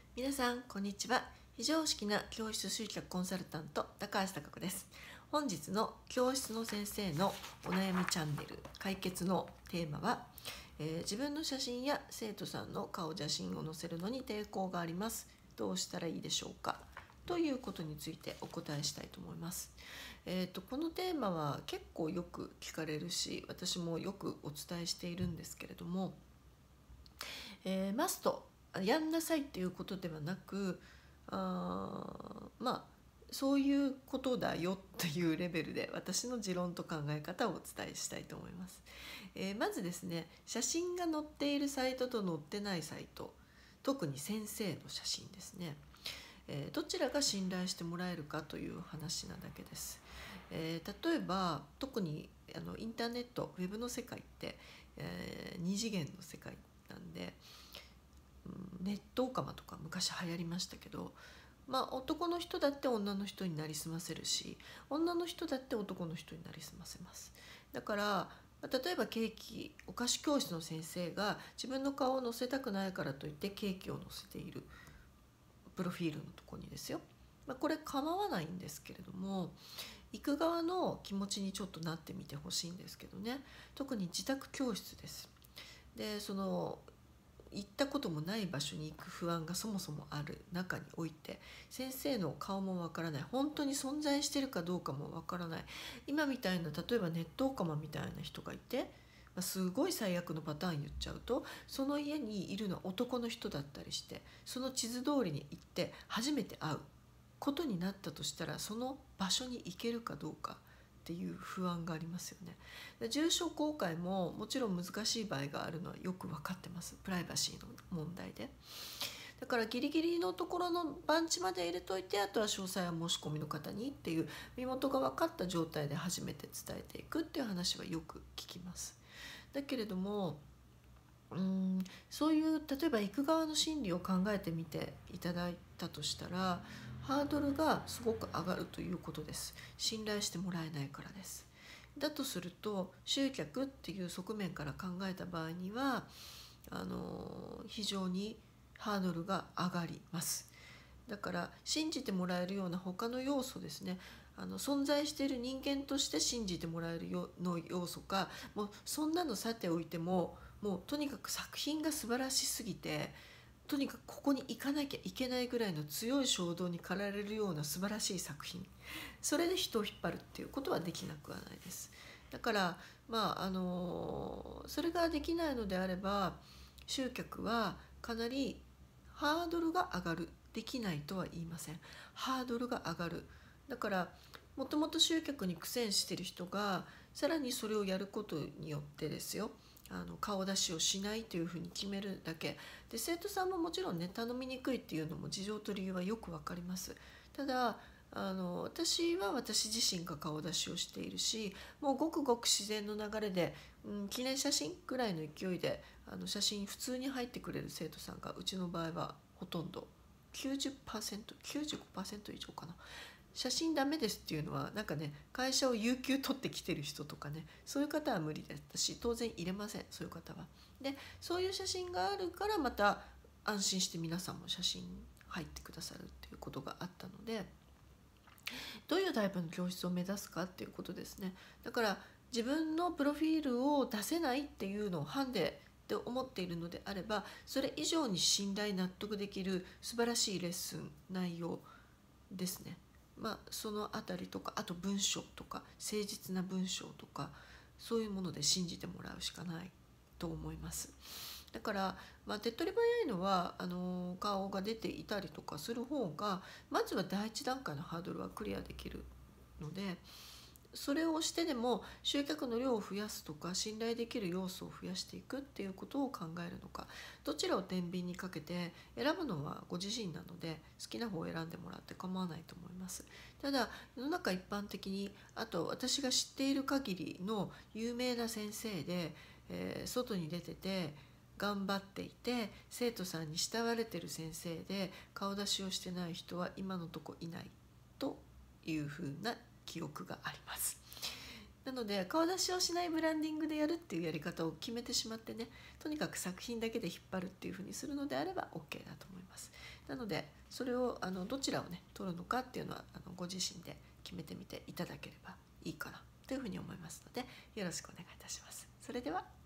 皆さんこんにちは。非常識な教室集客コンサルタント高橋貴子です。本日の教室の先生のお悩みチャンネル解決のテーマは、自分の写真や生徒さんの顔写真を載せるのに抵抗があります。どうしたらいいでしょうか、ということについてお答えしたいと思います。このテーマは結構よく聞かれるし、私もよくお伝えしているんですけれども、マストやんなさいっていうことではなく、そういうことだよっていうレベルで私の持論と考え方をお伝えしたいと思います。まずですね、写真が載っているサイトと載ってないサイト、特に先生の写真ですね、どちらが信頼してもらえるかという話なだけです。例えば特にインターネットウェブの世界って、二次元の世界なんで、ネットオカマとか昔流行りましたけど、男の人だって女の人になりすませるし、女の人だって男の人になりすませます。だから例えばお菓子教室の先生が自分の顔を載せたくないからといってケーキを載せているプロフィールのとこにですよ、これ構わないんですけれども、行く側の気持ちにちょっとなってみてほしいんですけどね。特に自宅教室です。で行ったこともない場所に行く不安がそもそもある中において、先生の顔もわからない、本当に存在してるかどうかもわからない、今みたいな例えばネットオカマみたいな人がいて、すごい最悪のパターン言っちゃうと、その家にいるのは男の人だったりして、その地図通りに行って初めて会うことになったとしたら、その場所に行けるかどうかっていう不安がありますよね。住所公開ももちろん難しい場合があるのはよく分かってます。プライバシーの問題で。だからギリギリのところの番地まで入れといて、あとは詳細は申し込みの方にっていう身元が分かった状態で初めて伝えていくっていう話はよく聞きます。だけれども、そういう例えば行く側の心理を考えてみていただいたとしたら、ハードルがすごく上がるということです。信頼してもらえないからです。だとすると、集客っていう側面から考えた場合には非常にハードルが上がります。だから信じてもらえるような他の要素ですね、存在している人間として信じてもらえるの要素か、もうそんなのさておいても、もうとにかく作品が素晴らしすぎて、とにかくここに行かなきゃいけないぐらいの強い衝動に駆られるような素晴らしい作品、それで人を引っ張るっていうことはできなくはないです。だからそれができないのであれば、集客はかなりハードルが上がる。できないとは言いません。ハードルが上がる。だからもともと集客に苦戦している人がさらにそれをやることによってですよ、顔出しをしないというふうに決めるだけで、生徒さんももちろんね、頼みにくいっていうのも事情と理由はよくわかります。ただ私は私自身が顔出しをしているし、もうごくごく自然の流れで、記念写真ぐらいの勢いで写真普通に入ってくれる生徒さんがうちの場合はほとんど 90%、95% 以上かな。写真ダメですっていうのはなんかね、会社を有給取ってきてる人とかね、そういう方は無理だったし、当然入れません、そういう方は。でそういう写真があるから、また安心して皆さんも写真入ってくださるっていうことがあったので、どういうタイプの教室を目指すかっていうことですね。だから自分のプロフィールを出せないっていうのをハンデって思っているのであれば、それ以上に信頼納得できる素晴らしいレッスン内容ですね。そのあたりとか、あと文章とか誠実な文章とか、そういうもので信じてもらうしかないと思います。だから、手っ取り早いのは顔が出ていたりとかする方が、まずは第一段階のハードルはクリアできるので、それをしてでも集客の量を増やすとか、信頼できる要素を増やしていくっていうことを考えるのか、どちらを天秤にかけて選ぶのはご自身なので、好きな方を選んでもらって構わないと思います。ただ世の中一般的に、あと私が知っている限りの有名な先生で、外に出てて頑張っていて生徒さんに慕われてる先生で顔出しをしてない人は今のとこいないというふうな記憶があります。なので顔出しをしないブランディングでやるっていうやり方を決めてしまってね、とにかく作品だけで引っ張るっていうふうにするのであれば OK だと思います。 なのでそれをどちらをね取るのかっていうのはご自身で決めてみていただければいいかなというふうに思いますので、よろしくお願いいたします。それでは。